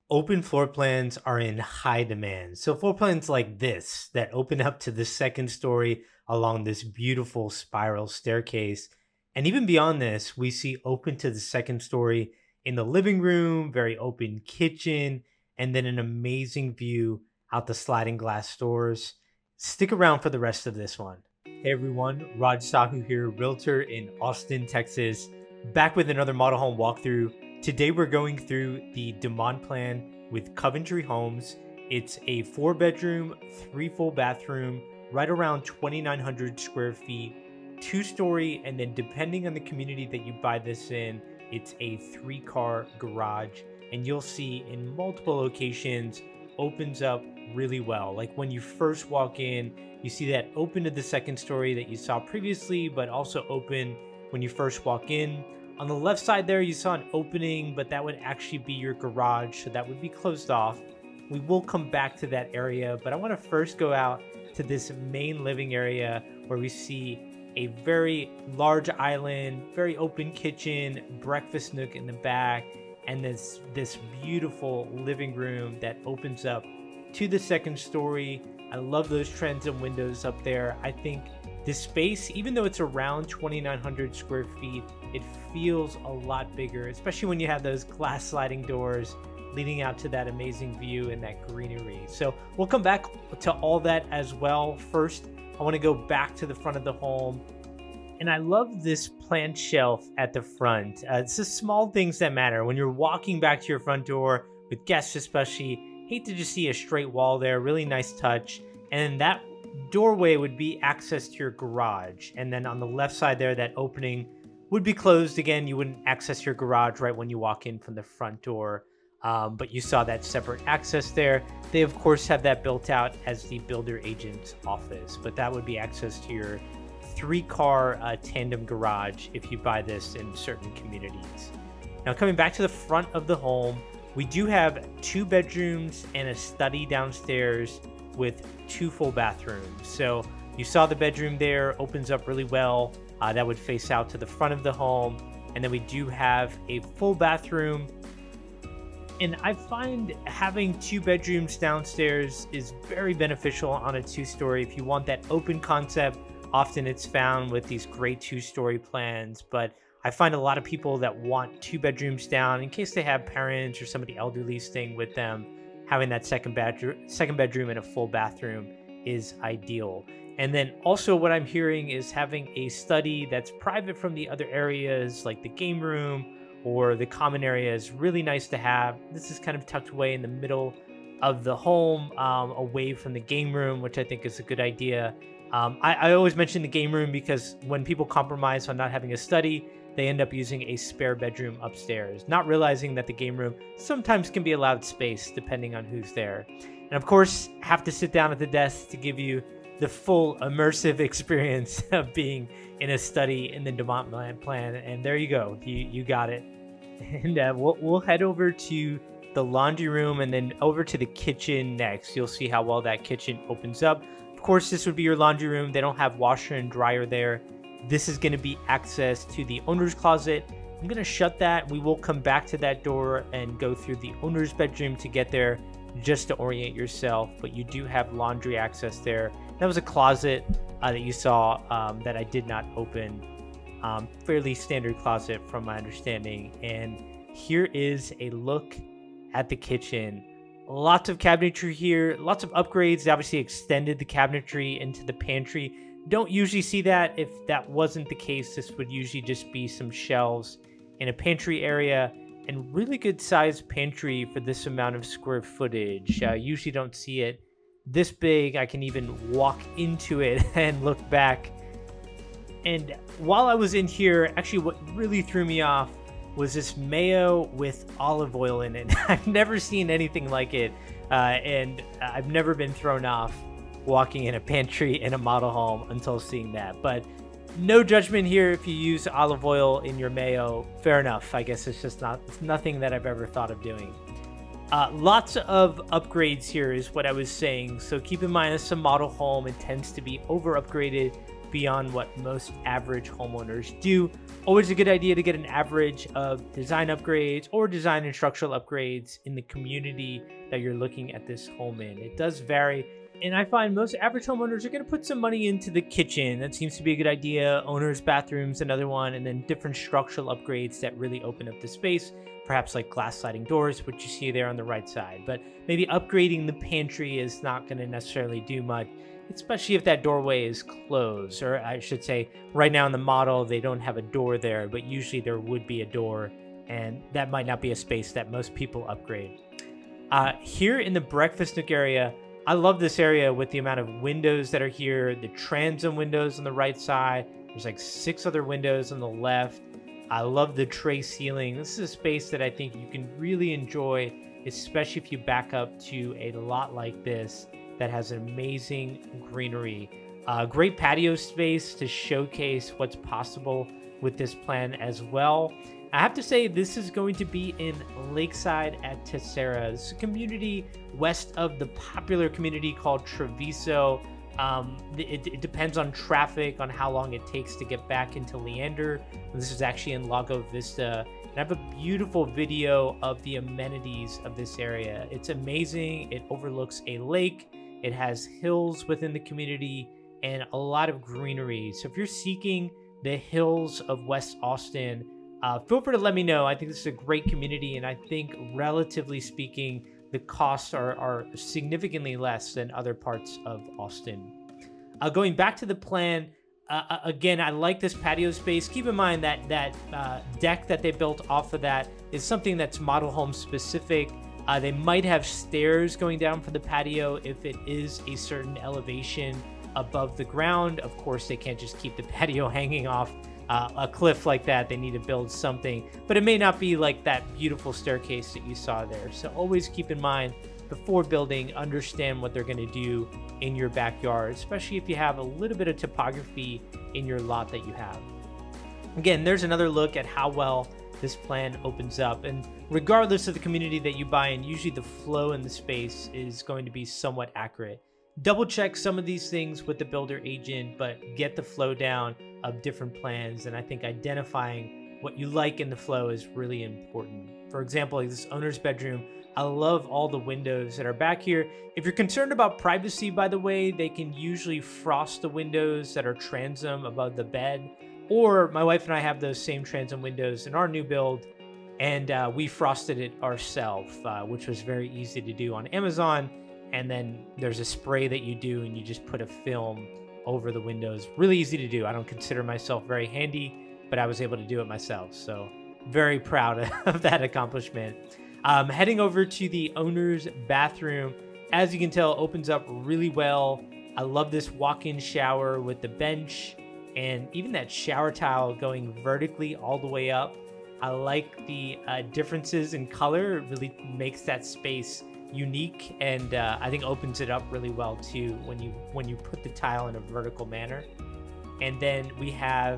Open floor plans are in high demand. So floor plans like this that open up to the second story along this beautiful spiral staircase. And even beyond this, we see open to the second story in the living room, very open kitchen, and then an amazing view out the sliding glass doors. Stick around for the rest of this one. Hey everyone, Raj Sahu here, realtor in Austin, Texas, back with another model home walkthrough. Today we're going through the demand plan with Coventry Homes. It's a 4-bedroom, 3 full bathroom, right around 2,900 square feet, 2-story, and then depending on the community that you buy this in, it's a 3-car garage. And you'll see in multiple locations, opens up really well. Like when you first walk in, you see that open to the second story that you saw previously, but also open when you first walk in. On the left side there, you saw an opening, but that would actually be your garage, so that would be closed off. We will come back to that area, but I want to first go out to this main living area where we see a very large island, very open kitchen, breakfast nook in the back, and this beautiful living room that opens up to the second story. I love those transom windows up there. I think this space, even though it's around 2,900 square feet, it feels a lot bigger, especially when you have those glass sliding doors leading out to that amazing view and that greenery. So we'll come back to all that as well. First, I want to go back to the front of the home. And I love this plant shelf at the front. It's the small things that matter. When you're walking back to your front door, with guests especially, hate to just see a straight wall there, really nice touch. And that doorway would be access to your garage. And then on the left side there, that opening would be closed. Again, you wouldn't access your garage right when you walk in from the front door. But you saw that separate access there. They, of course, have that built out as the builder agent's office. But that would be access to your 3-car tandem garage if you buy this in certain communities. Now, coming back to the front of the home, we do have 2 bedrooms and a study downstairs with 2 full bathrooms. So you saw the bedroom there, opens up really well. That would face out to the front of the home. And then we do have a full bathroom. And I find having 2 bedrooms downstairs is very beneficial on a 2-story. If you want that open concept, often it's found with these great 2-story plans. But I find a lot of people that want 2 bedrooms down in case they have parents or somebody elderly staying with them. Having that second bedroom and a full bathroom is ideal. And then also what I'm hearing is having a study that's private from the other areas, like the game room or the common area, is really nice to have. This is kind of tucked away in the middle of the home, away from the game room, which I think is a good idea. I always mention the game room because when people compromise on not having a study, they end up using a spare bedroom upstairs, not realizing that the game room sometimes can be a loud space depending on who's there. And of course, have to sit down at the desk to give you the full immersive experience of being in a study in the demand plan. And there you go, you got it. And we'll head over to the laundry room and then over to the kitchen next. You'll see how well that kitchen opens up. Of course, this would be your laundry room. They don't have washer and dryer there. This is going to be access to the owner's closet. I'm going to shut that. We will come back to that door and go through the owner's bedroom to get there, just to orient yourself. But you do have laundry access there. That was a closet that you saw that I did not open. Fairly standard closet from my understanding. And here is a look at the kitchen. Lots of cabinetry here, lots of upgrades. They obviously extended the cabinetry into the pantry. Don't usually see that. If that wasn't the case, this would usually just be some shelves in a pantry area, and really good sized pantry for this amount of square footage. Usually don't see it this big. I can even walk into it and look back. And while I was in here, actually what really threw me off was this mayo with olive oil in it. I've never seen anything like it, and I've never been thrown off walking in a pantry in a model home until seeing that. But no judgment here if you use olive oil in your mayo. Fair enough. I guess it's nothing that I've ever thought of doing. Lots of upgrades here is what I was saying. So keep in mind, it's a model home. It tends to be over upgraded beyond what most average homeowners do. Always a good idea to get an average of design upgrades or design and structural upgrades in the community that you're looking at this home in. It does vary, and I find most average homeowners are going to put some money into the kitchen. That seems to be a good idea. Owner's bathroom's another one, and then different structural upgrades that really open up the space, perhaps like glass sliding doors, which you see there on the right side. But maybe upgrading the pantry is not going to necessarily do much, especially if that doorway is closed. Or I should say, right now in the model, they don't have a door there, but usually there would be a door, and that might not be a space that most people upgrade. Here in the breakfast nook area, I love this area with the amount of windows that are here, the transom windows on the right side. There's like 6 other windows on the left. I love the tray ceiling. This is a space that I think you can really enjoy, especially if you back up to a lot like this that has an amazing greenery. Great patio space to showcase what's possible with this plan as well. I have to say, this is going to be in Lakeside at Tessera. This is a community west of the popular community called Treviso. It depends on traffic, on how long it takes to get back into Leander. This is actually in Lago Vista. And I have a beautiful video of the amenities of this area. It's amazing. It overlooks a lake. It has hills within the community and a lot of greenery. So if you're seeking the hills of West Austin, feel free to let me know. I think this is a great community, and I think, relatively speaking, the costs are significantly less than other parts of Austin. Going back to the plan, again, I like this patio space. Keep in mind that deck that they built off of that is something that's model home specific. They might have stairs going down for the patio if it is a certain elevation above the ground. Of course, they can't just keep the patio hanging off a cliff like that. They need to build something, but it may not be like that beautiful staircase that you saw there. So always keep in mind, before building, understand what they're going to do in your backyard, especially if you have a little bit of topography in your lot that you have. Again, there's another look at how well this plan opens up, and regardless of the community that you buy in, usually the flow in the space is going to be somewhat accurate. Double check some of these things with the builder agent, but get the flow down of different plans. And I think identifying what you like in the flow is really important. For example, like this owner's bedroom, I love all the windows that are back here. If you're concerned about privacy, by the way, they can usually frost the windows that are transom above the bed. Or my wife and I have those same transom windows in our new build, and we frosted it ourselves, which was very easy to do on Amazon. And then there's a spray that you do, and you just put a film over the windows. Really easy to do. I don't consider myself very handy, but I was able to do it myself. So very proud of that accomplishment. Heading over to the owner's bathroom, as you can tell, opens up really well. I love this walk-in shower with the bench and even that shower towel going vertically all the way up. I like the differences in color. It really makes that space unique, and I think opens it up really well too when you put the tile in a vertical manner. And then we have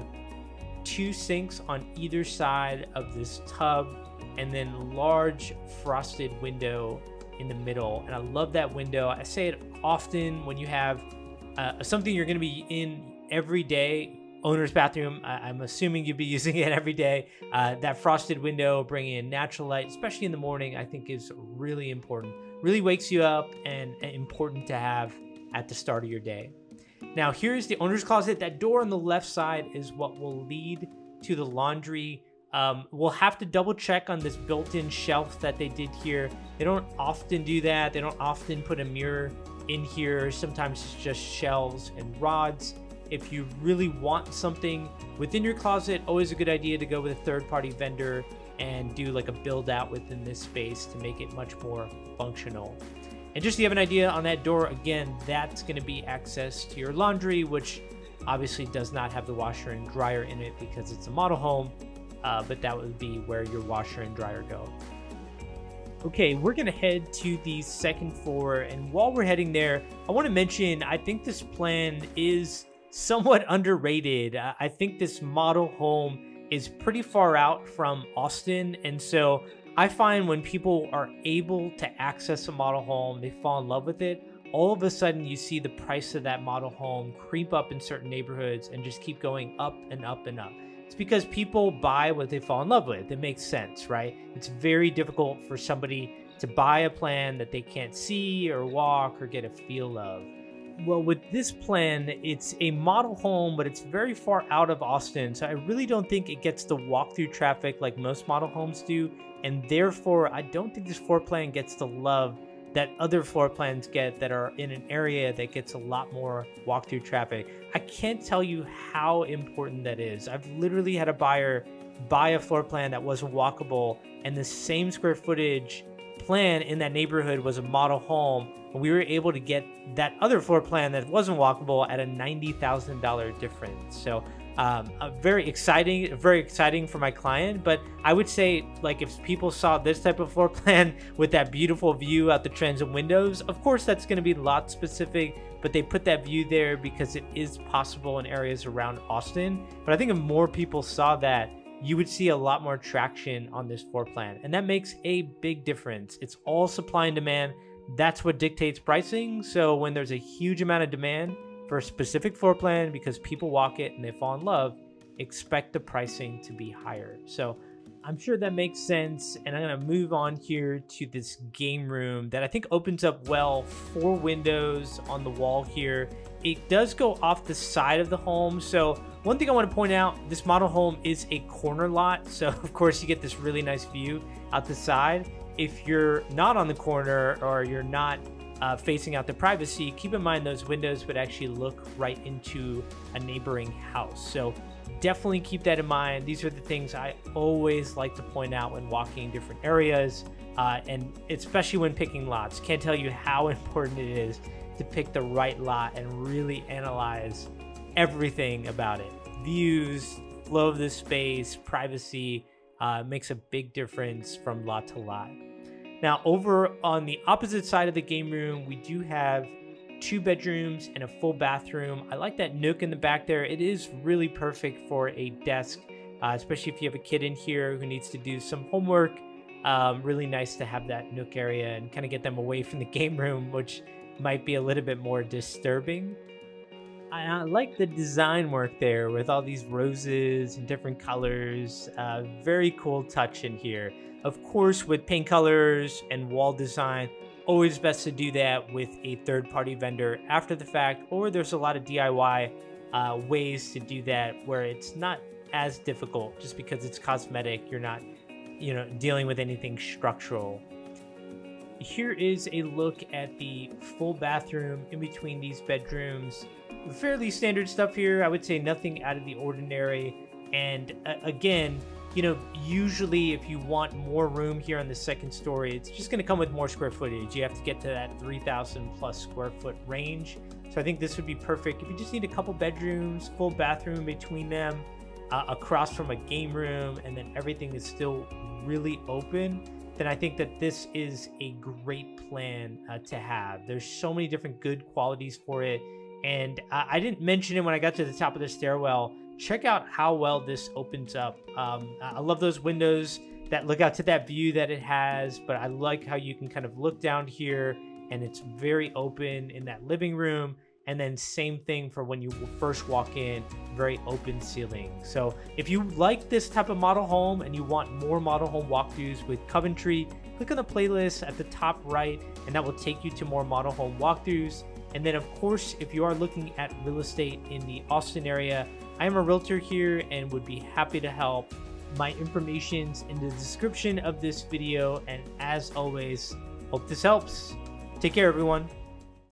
2 sinks on either side of this tub, and then large frosted window in the middle. And I love that window. I say it often when you have something you're going to be in every day. Owner's bathroom, I'm assuming you'd be using it every day. That frosted window bringing in natural light, especially in the morning, I think is really important. Really wakes you up, and important to have at the start of your day. Now here's the owner's closet. That door on the left side is what will lead to the laundry. We'll have to double check on this built-in shelf that they did here. They don't often do that. They don't often put a mirror in here. Sometimes it's just shelves and rods. If you really want something within your closet, always a good idea to go with a third-party vendor and do like a build out within this space to make it much more functional. And just so you have an idea on that door, again, that's going to be access to your laundry, which obviously does not have the washer and dryer in it because it's a model home, but that would be where your washer and dryer go. Okay, we're going to head to the second floor, and while we're heading there, I want to mention, I think this plan is somewhat underrated. I think this model home is pretty far out from Austin, and so I find when people are able to access a model home, they fall in love with it. all of a sudden you see the price of that model home creep up in certain neighborhoods and just keep going up and up and up. It's because people buy what they fall in love with. It makes sense, right? It's very difficult for somebody to buy a plan that they can't see or walk or get a feel of. Well, with this plan, it's a model home, but it's very far out of Austin, so I really don't think it gets the walkthrough traffic like most model homes do, and therefore I don't think this floor plan gets the love that other floor plans get that are in an area that gets a lot more walkthrough traffic. I can't tell you how important that is. I've literally had a buyer buy a floor plan that wasn't walkable, and the same square footage plan in that neighborhood was a model home, and we were able to get that other floor plan that wasn't walkable at a $90,000 difference. So very exciting for my client. But I would say, like, if people saw this type of floor plan with that beautiful view out the transom windows, of course that's going to be lot specific, but they put that view there because it is possible in areas around Austin. But I think if more people saw that, you would see a lot more traction on this floor plan, and that makes a big difference. It's all supply and demand. That's what dictates pricing. So when there's a huge amount of demand for a specific floor plan because people walk it and they fall in love, expect the pricing to be higher. So I'm sure that makes sense, and I'm going to move on here to this game room that I think opens up well. 4 windows on the wall here. It does go off the side of the home, so one thing I want to point out, this model home is a corner lot, so of course you get this really nice view out the side. If you're not on the corner or you're not facing out the privacy, keep in mind those windows would actually look right into a neighboring house. So definitely keep that in mind. These are the things I always like to point out when walking different areas, and especially when picking lots. Can't tell you how important it is to pick the right lot and really analyze everything about it. Views, flow of the space, privacy makes a big difference from lot to lot. Now, over on the opposite side of the game room, we do have 2 bedrooms and a full bathroom. I like that nook in the back there. It is really perfect for a desk, especially if you have a kid in here who needs to do some homework. Really nice to have that nook area and kind of get them away from the game room, which might be a little bit more disturbing. I like the design work there with all these roses and different colors. Very cool touch in here. Of course, with paint colors and wall design, always best to do that with a third-party vendor after the fact, or there's a lot of DIY ways to do that where it's not as difficult just because it's cosmetic. You're not, dealing with anything structural. Here is a look at the full bathroom in between these bedrooms. Fairly standard stuff here. I would say nothing out of the ordinary. And again, usually if you want more room here on the second story, it's just going to come with more square footage. You have to get to that 3,000 plus square foot range. So I think this would be perfect. If you just need a couple bedrooms, full bathroom between them, across from a game room, and then everything is still really open, then I think that this is a great plan to have. There's so many different good qualities for it. And I didn't mention it when I got to the top of the stairwell. Check out how well this opens up. I love those windows that look out to that view that it has, but I like how you can kind of look down here and it's very open in that living room. And then same thing for when you first walk in, very open ceiling. So if you like this type of model home and you want more model home walkthroughs with Coventry, click on the playlist at the top right, and that will take you to more model home walkthroughs. And then of course, if you are looking at real estate in the Austin area, I am a realtor here and would be happy to help. My information's in the description of this video. And as always, hope this helps. Take care, everyone.